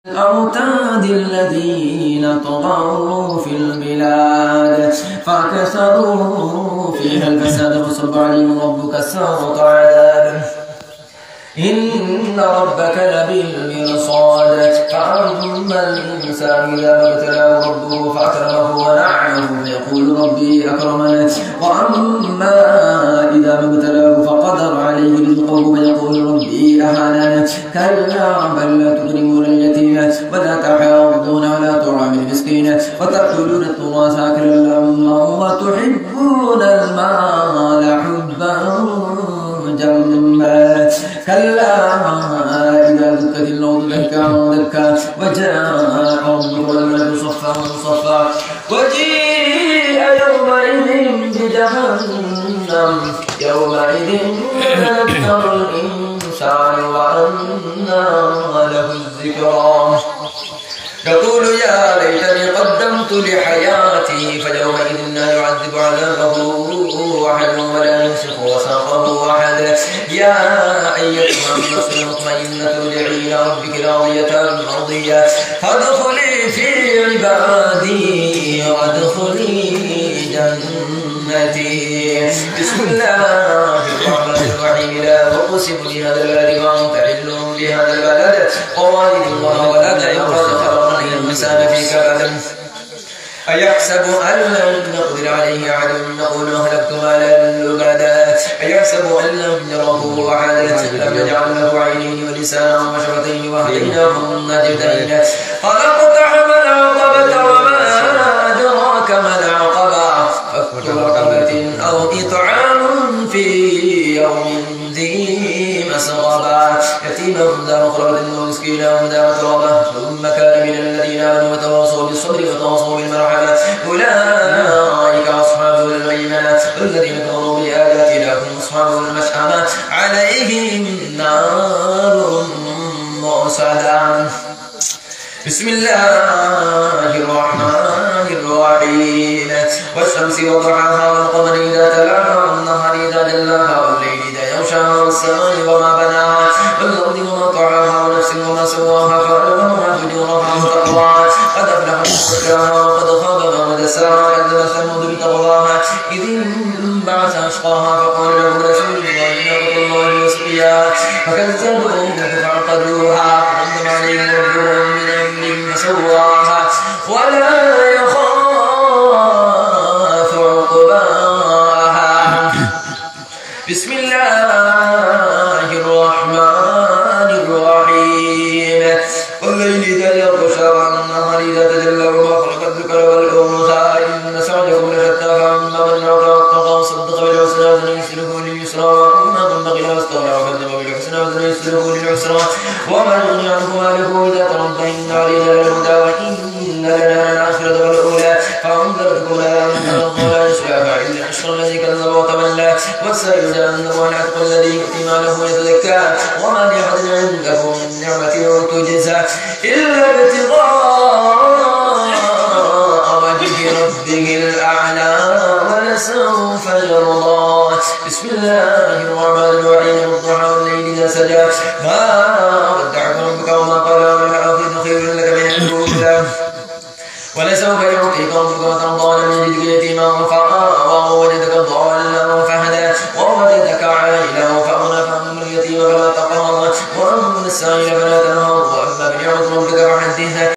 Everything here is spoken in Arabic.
الأوتاد الذين طغوا في البلاد فكسروا فيها الفساد فصب عليهم ربك سوط عذاب إن ربك لبالمرصاد فأما الإنسان إذا ما ابتلاه ربه فأكرمه ونعمه فيقول ربي أكرمن وأما إذا ما ابتلاه فقدر عليه رزقه فيقول ربي أهانن كلا بل لا تكرمون اليتيم ولا تحاضون على طعام المسكين وتأكلون التراث أكلا لما وتحبون المال حبا جما كلا إذا دكت الأرض دكا دكا وجاء ربك والملك صفا صفا وجيء يومئذ بجهنم يومئذ يذكر الإنسان وأنى له الذكرى يقول يا ليتني قدمت لحياتي فيومئذ لا يعذب عذابه أحد ولا يوثق وثاقه أحد يا أيتها النفس المطمئنة ارجعي إلى ربك راضية مرضية فادخلي في عبادي وادخلي جنتي بسم الله الرحمن الرحيم لا أقسم بهذا البلد وأنت حل بهذا البلد ووالد الله ولد لقد خلقنا الإنسان في كبد أيحسب أن لن نقدر عليه أحد نقول أهلكت مالا لبدا أيحسب أن لم يره أحد لم نجعل له عينين ولسانا وشفتين وهديناه النجدين فلقتحم العقبة وما أدراك ما العقبة فك رقبة أو إطعام في يوم ذي مسغبة يتيما ذا مقربة ومسكينا ذا متربة ثم كان من الذين آمنوا وتواصوا بالصبر وتواصوا بالمرحمة أولئك أصحاب الميمنة الذين كفروا بآياتنا هم أصحاب المشأمة عليهم نار مؤصدة بسم الله الرحمن الرحيم والشمس وضحاها والقمر إذا تلاها والنهار إذا جلاها والليل إذا يغشاها والسماء وما بناها والأرض وما طحاها ونفس وما سواها فألهمها فجورها وتقواها قد أفلح من زكاها وقد خاب من دساها كذبت ثمود بطغواها إذ انبعث أشقاها فقال له رسول الله ناقة الله وسقياها فكذبوه فعقروها فدمدم عليهم ربهم من أمرهم فسواها ولا يخاف عقباها بسم الله الرحمن الرحيم والليل إذا يغشى والنهار إذا تجلى وما خلق الذكر والأنثى إن سعيكم لشتى فأما من أعطى واتقى وصدق بالحسنى فسنيسره لليسرى وأما من بخل واستغنى وكذب بالحسنى فسنيسره للعسرى وما يغني عنه ماله إذا تردى إن علينا للهدى وإن لنا الآخرة والأولى فأنذرتكم نارا ولا يصلاها إلا الأشقى الذي كذب وتولى والسائل جهنم والعتق الذي يؤتي ماله يتزكى وما لأحد عنده من نعمة تجزى إلا ابتغاء وجه ربه الأعلى ولسوف يرضى بسم الله الرحمن الرحيم والضحى والليل إذا سجى ما ودعك ربك وما قلى والآخرة خير لك من الأولى ولسوف يعطيك ربك وترضى لم يجدك يتيما فآوى ووجدك ضالا فهدى ووجدك عائلا فأغنى فأما اليتيم فلا تقهر وأما السائل فلا تنهر وأما بنعمة ربك فحدث